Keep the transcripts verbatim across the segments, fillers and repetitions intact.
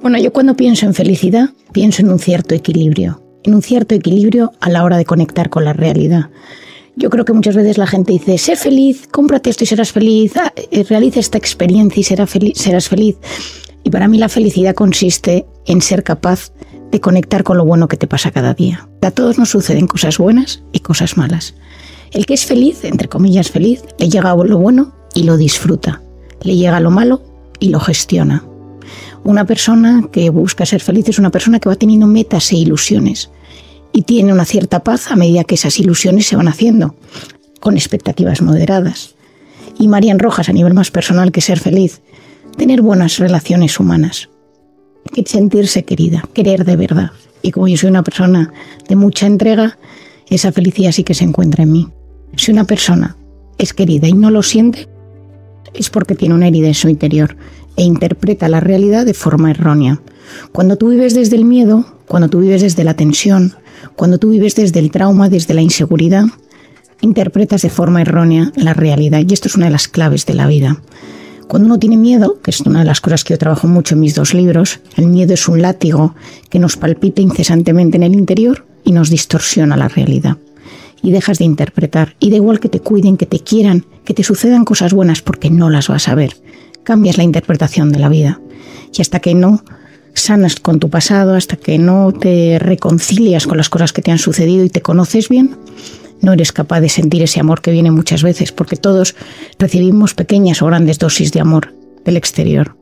Bueno, yo cuando pienso en felicidad, pienso en un cierto equilibrio, en un cierto equilibrio a la hora de conectar con la realidad. Yo creo que muchas veces la gente dice, sé feliz, cómprate esto y serás feliz, realiza esta experiencia y serás feliz, serás feliz. Y para mí la felicidad consiste en ser capaz de conectar con lo bueno que te pasa cada día. A todos nos suceden cosas buenas y cosas malas. El que es feliz, entre comillas feliz, le llega lo bueno y lo disfruta. Le llega lo malo y lo gestiona. Una persona que busca ser feliz es una persona que va teniendo metas e ilusiones y tiene una cierta paz a medida que esas ilusiones se van haciendo, con expectativas moderadas. Y Marian Rojas, a nivel más personal que ser feliz, tener buenas relaciones humanas, sentirse querida, querer de verdad. Y como yo soy una persona de mucha entrega, esa felicidad sí que se encuentra en mí. Si una persona es querida y no lo siente, es porque tiene una herida en su interior e interpreta la realidad de forma errónea. Cuando tú vives desde el miedo, cuando tú vives desde la tensión, cuando tú vives desde el trauma, desde la inseguridad, interpretas de forma errónea la realidad. Y esto es una de las claves de la vida. Cuando uno tiene miedo, que es una de las cosas que yo trabajo mucho en mis dos libros, el miedo es un látigo que nos palpita incesantemente en el interior y nos distorsiona la realidad. Y dejas de interpretar. Y da igual que te cuiden, que te quieran, que te sucedan cosas buenas porque no las vas a ver. Cambias la interpretación de la vida. Y hasta que no sanas con tu pasado, hasta que no te reconcilias con las cosas que te han sucedido y te conoces bien, no eres capaz de sentir ese amor que viene muchas veces, porque todos recibimos pequeñas o grandes dosis de amor del exterior.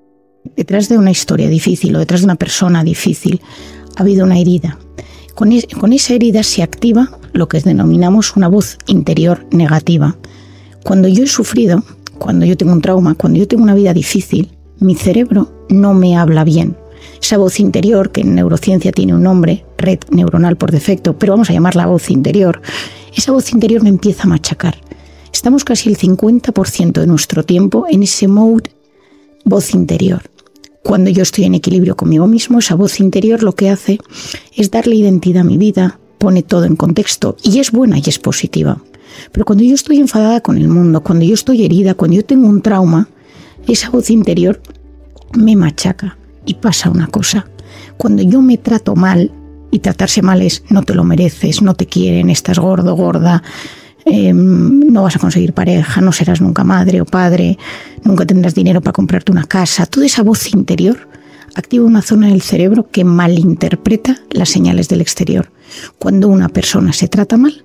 Detrás de una historia difícil o detrás de una persona difícil ha habido una herida. Con, es, con esa herida se activa lo que denominamos una voz interior negativa. Cuando yo he sufrido, cuando yo tengo un trauma, cuando yo tengo una vida difícil, mi cerebro no me habla bien. Esa voz interior, que en neurociencia tiene un nombre, red neuronal por defecto, pero vamos a llamarla voz interior, esa voz interior me empieza a machacar. Estamos casi el cincuenta por ciento de nuestro tiempo en ese mode voz interior. Cuando yo estoy en equilibrio conmigo mismo, esa voz interior lo que hace es darle identidad a mi vida, pone todo en contexto y es buena y es positiva. Pero cuando yo estoy enfadada con el mundo, cuando yo estoy herida, cuando yo tengo un trauma, esa voz interior me machaca. Y pasa una cosa, cuando yo me trato mal, y tratarse mal es no te lo mereces, no te quieren, estás gordo, gorda, eh, no vas a conseguir pareja, no serás nunca madre o padre, nunca tendrás dinero para comprarte una casa, toda esa voz interior activa una zona del cerebro que malinterpreta las señales del exterior. Cuando una persona se trata mal,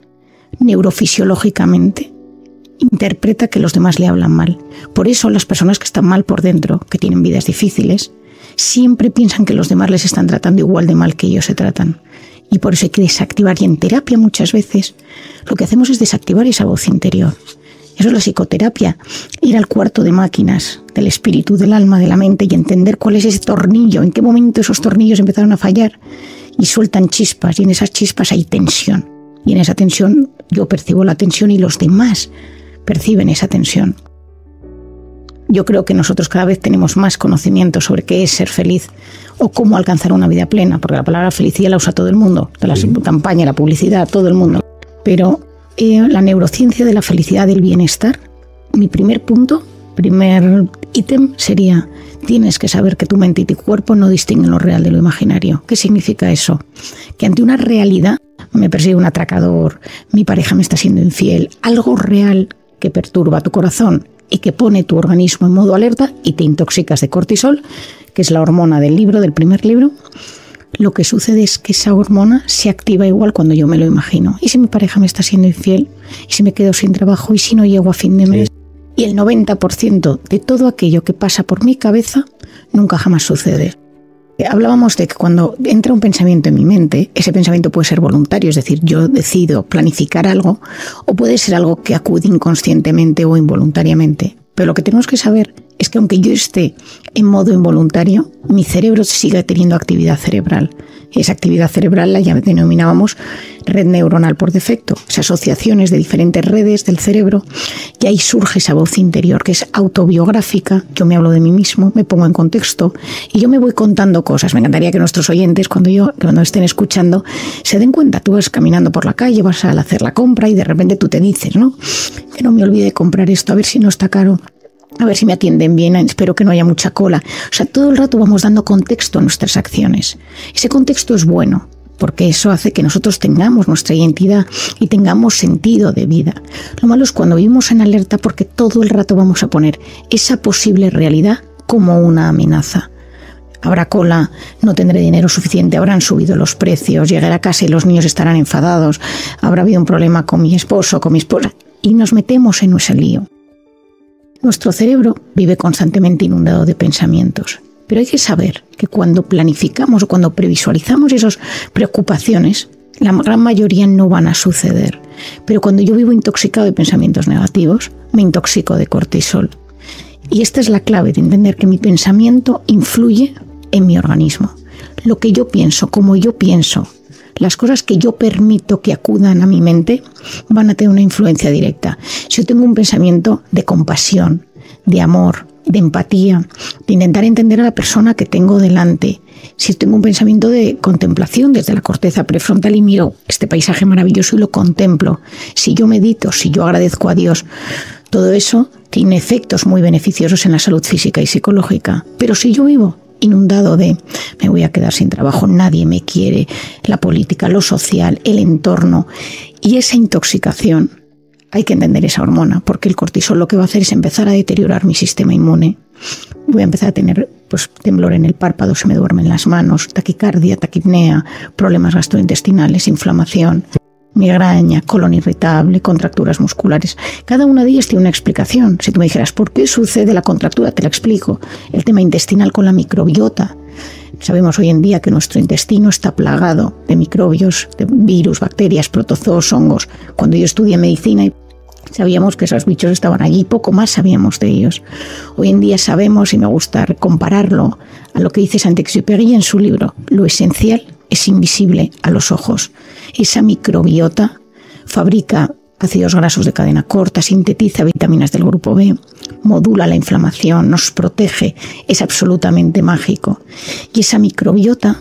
neurofisiológicamente interpreta que los demás le hablan mal. Por eso las personas que están mal por dentro, que tienen vidas difíciles, siempre piensan que los demás les están tratando igual de mal que ellos se tratan. Y por eso hay que desactivar. Y en terapia muchas veces lo que hacemos es desactivar esa voz interior. Eso es la psicoterapia. Ir al cuarto de máquinas del espíritu, del alma, de la mente y entender cuál es ese tornillo, en qué momento esos tornillos empezaron a fallar y sueltan chispas. Y en esas chispas hay tensión. Y en esa tensión yo percibo la tensión y los demás perciben esa tensión. Yo creo que nosotros cada vez tenemos más conocimiento sobre qué es ser feliz o cómo alcanzar una vida plena, porque la palabra felicidad la usa todo el mundo, de la campaña, la publicidad, todo el mundo. Pero eh, la neurociencia de la felicidad, del bienestar, mi primer punto, primer ítem sería: tienes que saber que tu mente y tu cuerpo no distinguen lo real de lo imaginario. ¿Qué significa eso? Que ante una realidad, me persigue un atracador, mi pareja me está siendo infiel, algo real que perturba tu corazón y que pone tu organismo en modo alerta y te intoxicas de cortisol, que es la hormona del libro, del primer libro, lo que sucede es que esa hormona se activa igual cuando yo me lo imagino. ¿Y si mi pareja me está siendo infiel? ¿Y si me quedo sin trabajo? ¿Y si no llego a fin de mes? Sí. Y el noventa por ciento de todo aquello que pasa por mi cabeza nunca jamás sucede. Hablábamos de que cuando entra un pensamiento en mi mente, ese pensamiento puede ser voluntario, es decir, yo decido planificar algo, o puede ser algo que acude inconscientemente o involuntariamente. Pero lo que tenemos que saber es que aunque yo esté en modo involuntario, mi cerebro sigue teniendo actividad cerebral. Esa actividad cerebral la ya denominábamos red neuronal por defecto, esas asociaciones de diferentes redes del cerebro, y ahí surge esa voz interior que es autobiográfica. Yo me hablo de mí mismo, me pongo en contexto y yo me voy contando cosas. Me encantaría que nuestros oyentes, cuando yo cuando estén escuchando, se den cuenta. Tú vas caminando por la calle, vas a hacer la compra y de repente tú te dices, ¿no? Que no me olvide comprar esto, a ver si no está caro. a ver si me atienden bien, espero que no haya mucha cola. O sea, todo el rato vamos dando contexto a nuestras acciones. Ese contexto es bueno, porque eso hace que nosotros tengamos nuestra identidad y tengamos sentido de vida. Lo malo es cuando vivimos en alerta porque todo el rato vamos a poner esa posible realidad como una amenaza. Habrá cola, no tendré dinero suficiente, habrán subido los precios, llegaré a casa y los niños estarán enfadados, habrá habido un problema con mi esposo, con mi esposa, y nos metemos en ese lío. Nuestro cerebro vive constantemente inundado de pensamientos, pero hay que saber que cuando planificamos o cuando previsualizamos esas preocupaciones, la gran mayoría no van a suceder. Pero cuando yo vivo intoxicado de pensamientos negativos, me intoxico de cortisol. Y esta es la clave de entender que mi pensamiento influye en mi organismo. Lo que yo pienso, como yo pienso, las cosas que yo permito que acudan a mi mente van a tener una influencia directa. Si yo tengo un pensamiento de compasión, de amor, de empatía, de intentar entender a la persona que tengo delante, si tengo un pensamiento de contemplación desde la corteza prefrontal y miro este paisaje maravilloso y lo contemplo, si yo medito, si yo agradezco a Dios, todo eso tiene efectos muy beneficiosos en la salud física y psicológica. Pero si yo vivo inundado de me voy a quedar sin trabajo, nadie me quiere, la política, lo social, el entorno y esa intoxicación, hay que entender esa hormona, porque el cortisol lo que va a hacer es empezar a deteriorar mi sistema inmune. Voy a empezar a tener pues, temblor en el párpado, se me duermen las manos, taquicardia, taquipnea, problemas gastrointestinales, inflamación, migraña, colon irritable, contracturas musculares. Cada una de ellas tiene una explicación. Si tú me dijeras, ¿por qué sucede la contractura? Te la explico. El tema intestinal con la microbiota. Sabemos hoy en día que nuestro intestino está plagado de microbios, de virus, bacterias, protozoos, hongos. Cuando yo estudié medicina sabíamos que esos bichos estaban allí, poco más sabíamos de ellos. Hoy en día sabemos, y me gusta compararlo a lo que dice Saint-Exupéry en su libro, lo esencial es invisible a los ojos. Esa microbiota fabrica ácidos grasos de cadena corta, sintetiza vitaminas del grupo B, modula la inflamación, nos protege, es absolutamente mágico. Y esa microbiota,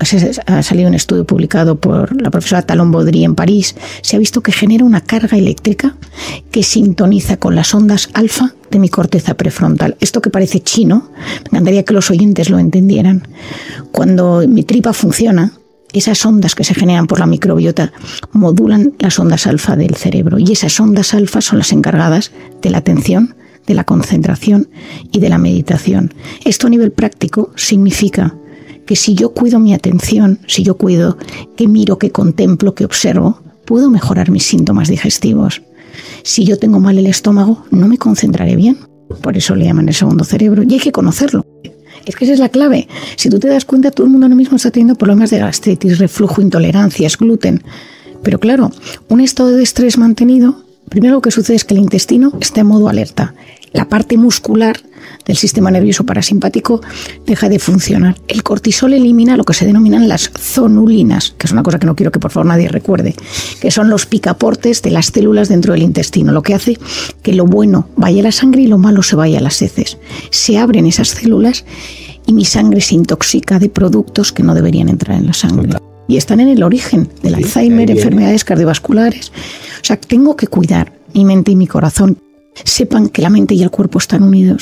ha salido un estudio publicado por la profesora Talon Baudry en París, se ha visto que genera una carga eléctrica que sintoniza con las ondas alfa de mi corteza prefrontal. Esto que parece chino, me encantaría que los oyentes lo entendieran. Cuando mi tripa funciona, esas ondas que se generan por la microbiota modulan las ondas alfa del cerebro y esas ondas alfa son las encargadas de la atención, de la concentración y de la meditación. Esto a nivel práctico significa que si yo cuido mi atención, si yo cuido que miro, que contemplo, que observo, puedo mejorar mis síntomas digestivos. Si yo tengo mal el estómago, no me concentraré bien. Por eso le llaman el segundo cerebro y hay que conocerlo. Es que esa es la clave. Si tú te das cuenta, todo el mundo ahora mismo está teniendo problemas de gastritis, reflujo, intolerancias, gluten. Pero claro, un estado de estrés mantenido, primero lo que sucede es que el intestino está en modo alerta. La parte muscular del sistema nervioso parasimpático deja de funcionar. El cortisol elimina lo que se denominan las zonulinas, que es una cosa que no quiero que por favor nadie recuerde, que son los picaportes de las células dentro del intestino, lo que hace que lo bueno vaya a la sangre y lo malo se vaya a las heces. Se abren esas células y mi sangre se intoxica de productos que no deberían entrar en la sangre. Y están en el origen del sí, Alzheimer, enfermedades cardiovasculares. O sea, tengo que cuidar mi mente y mi corazón. Sepan que la mente y el cuerpo están unidos.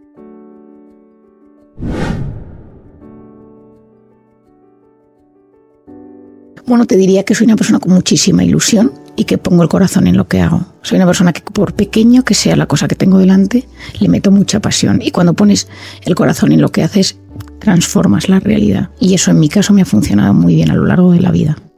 Bueno, te diría que soy una persona con muchísima ilusión y que pongo el corazón en lo que hago. Soy una persona que por pequeño que sea la cosa que tengo delante, le meto mucha pasión. Y cuando pones el corazón en lo que haces, transformas la realidad. Y eso en mi caso me ha funcionado muy bien a lo largo de la vida.